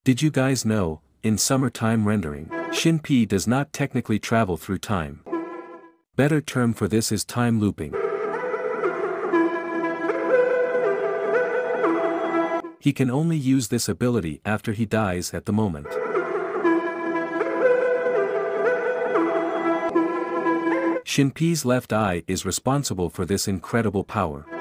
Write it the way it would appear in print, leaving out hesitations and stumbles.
Did you guys know, in summertime rendering, Shinpei does not technically travel through time. Better term for this is time looping. He can only use this ability after he dies at the moment. Shinpei's left eye is responsible for this incredible power.